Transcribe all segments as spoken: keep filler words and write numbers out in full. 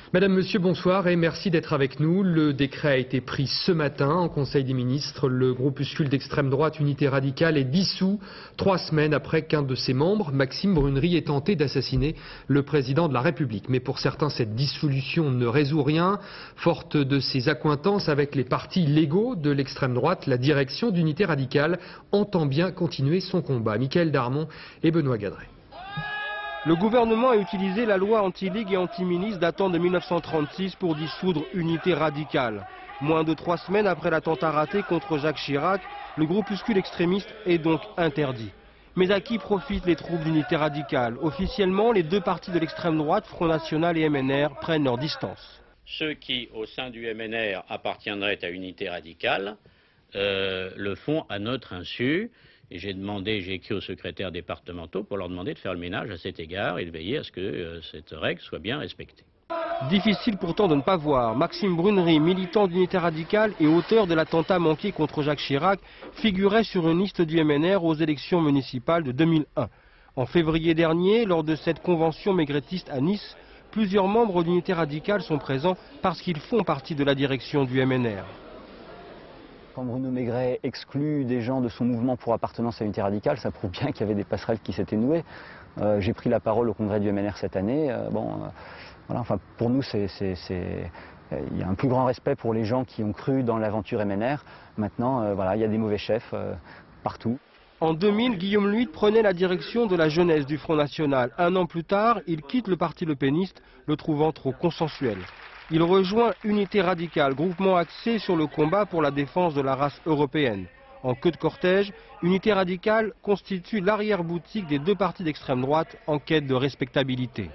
Madame, Monsieur, bonsoir et merci d'être avec nous. Le décret a été pris ce matin en Conseil des ministres. Le groupuscule d'extrême droite Unité Radicale est dissous trois semaines après qu'un de ses membres, Maxime Brunerie, ait tenté d'assassiner le président de la République. Mais pour certains, cette dissolution ne résout rien. Forte de ses accointances avec les partis légaux de l'extrême droite, la direction d'Unité Radicale entend bien continuer son combat. Michael Darmon et Benoît Gadret. Le gouvernement a utilisé la loi anti-ligue et anti-ministre datant de mille neuf cent trente-six pour dissoudre Unité Radicale. Moins de trois semaines après l'attentat raté contre Jacques Chirac, le groupuscule extrémiste est donc interdit. Mais à qui profitent les troupes d'Unité Radicale? Officiellement, les deux partis de l'extrême droite, Front National et M N R, prennent leur distance. Ceux qui, au sein du M N R, appartiendraient à Unité Radicale, euh, le font à notre insu. Et j'ai demandé, j'ai écrit aux secrétaires départementaux pour leur demander de faire le ménage à cet égard et de veiller à ce que euh, cette règle soit bien respectée. Difficile pourtant de ne pas voir. Maxime Brunerie, militant d'Unité Radicale et auteur de l'attentat manqué contre Jacques Chirac, figurait sur une liste du M N R aux élections municipales de deux mille un. En février dernier, lors de cette convention maigretiste à Nice, plusieurs membres d'Unité Radicale sont présents parce qu'ils font partie de la direction du M N R. Quand Bruno Maigret exclut des gens de son mouvement pour appartenance à Unité Radicale, ça prouve bien qu'il y avait des passerelles qui s'étaient nouées. Euh, J'ai pris la parole au congrès du M N R cette année. Euh, bon, euh, voilà, enfin, pour nous, c'est, c'est, c'est, euh, il y a un plus grand respect pour les gens qui ont cru dans l'aventure M N R. Maintenant, euh, voilà, il y a des mauvais chefs euh, partout. En deux mille, Guillaume Lhuit prenait la direction de la jeunesse du Front National. Un an plus tard, il quitte le parti Le Péniste, le trouvant trop consensuel. Il rejoint Unité Radicale, groupement axé sur le combat pour la défense de la race européenne. En queue de cortège, Unité Radicale constitue l'arrière-boutique des deux partis d'extrême droite en quête de respectabilité.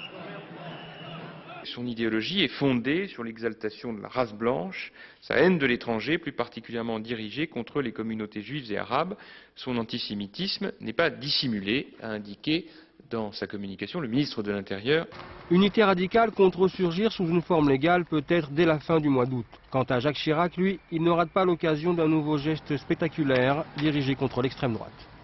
Son idéologie est fondée sur l'exaltation de la race blanche, sa haine de l'étranger, plus particulièrement dirigée contre les communautés juives et arabes. Son antisémitisme n'est pas dissimulé, a indiqué dans sa communication le ministre de l'Intérieur. Unité Radicale compte ressurgir sous une forme légale peut-être dès la fin du mois d'août. Quant à Jacques Chirac, lui, il ne rate pas l'occasion d'un nouveau geste spectaculaire dirigé contre l'extrême droite.